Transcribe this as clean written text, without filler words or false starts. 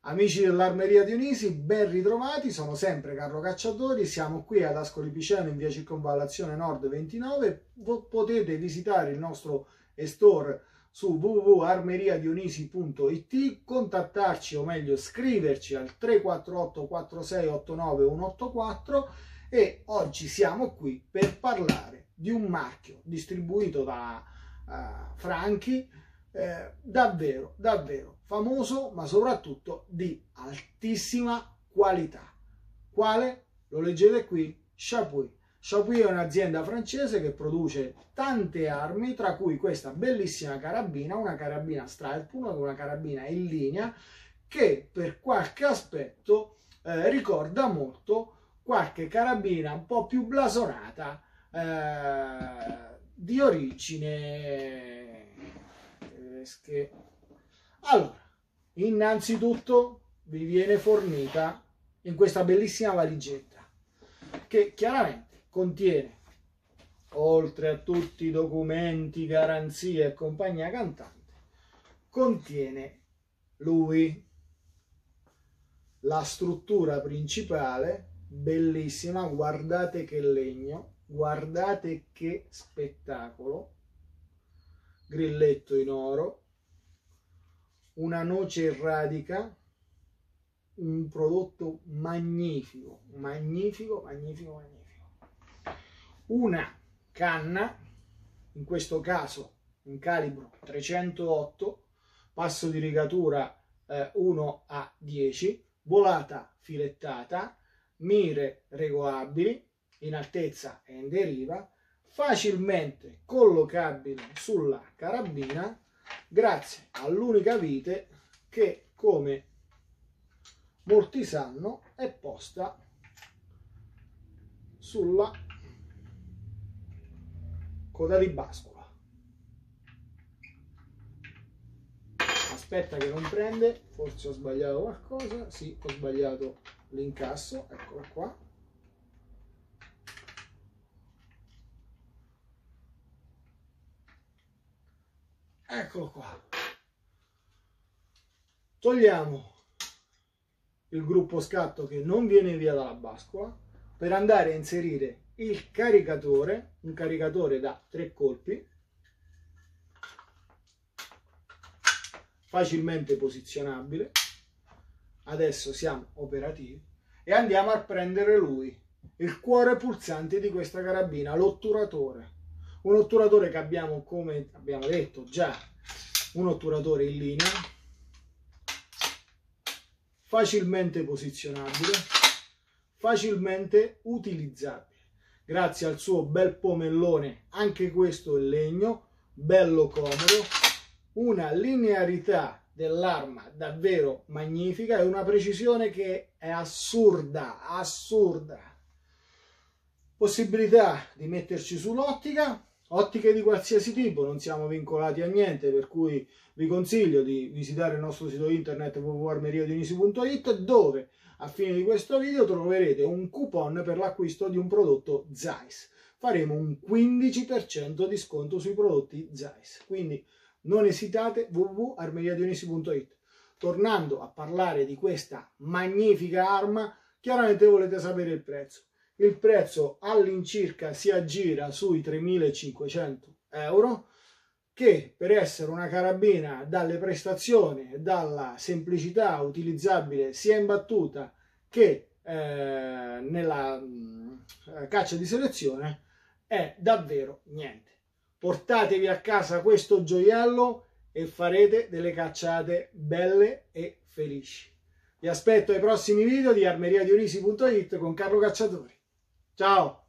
Amici dell'Armeria Dionisi, ben ritrovati, sono sempre Carlo Cacciatori, siamo qui ad Ascoli Piceno in via Circonvallazione Nord 29, potete visitare il nostro store su www.armeriadionisi.it, contattarci o meglio scriverci al 348 4689 184 e oggi siamo qui per parlare di un marchio distribuito da Franchi, davvero famoso, ma soprattutto di altissima qualità. Quale? Lo leggete qui, Chapuis. Chapuis è un'azienda francese che produce tante armi, tra cui questa bellissima carabina, una carabina Strike, una carabina in linea, che per qualche aspetto ricorda molto qualche carabina un po' più blasonata di origine. Allora, innanzitutto vi viene fornita in questa bellissima valigetta che chiaramente contiene, oltre a tutti i documenti, garanzie e compagnia cantante, contiene la struttura principale, bellissima, guardate che legno, guardate che spettacolo, grilletto in oro, una noce in radica, un prodotto magnifico, una canna, in questo caso un calibro 308, passo di rigatura 1/10, volata filettata, mire regolabili in altezza e in deriva, facilmente collocabile sulla carabina grazie all'unica vite che, come molti sanno, è posta sulla coda di bascula. Aspetta che non prende, forse ho sbagliato qualcosa, sì, ho sbagliato l'incasso, eccolo qua. Eccolo qua. Togliamo il gruppo scatto che non viene via dalla bascola per andare a inserire il caricatore, un caricatore da 3 colpi, facilmente posizionabile. Adesso siamo operativi e andiamo a prendere il cuore pulsante di questa carabina, l'otturatore. Un otturatore che abbiamo, come abbiamo detto già, un otturatore in linea, facilmente posizionabile, facilmente utilizzabile, grazie al suo bel pomellone, anche questo in legno, bello comodo, una linearità dell'arma davvero magnifica e una precisione che è assurda. Possibilità di metterci sull'ottica, ottiche di qualsiasi tipo, non siamo vincolati a niente, per cui vi consiglio di visitare il nostro sito internet www.armeriadionisi.it, dove a fine di questo video troverete un coupon per l'acquisto di un prodotto Zeiss. Faremo un 15% di sconto sui prodotti Zeiss, quindi non esitate, www.armeriadionisi.it. Tornando a parlare di questa magnifica arma, chiaramente volete sapere il prezzo. Il prezzo all'incirca si aggira sui 3.500 euro, che per essere una carabina dalle prestazioni e dalla semplicità utilizzabile sia in battuta che nella caccia di selezione è davvero niente. Portatevi a casa questo gioiello e farete delle cacciate belle e felici. Vi aspetto ai prossimi video di armeriadionisi.it con Carlo Cacciatori. Ciao!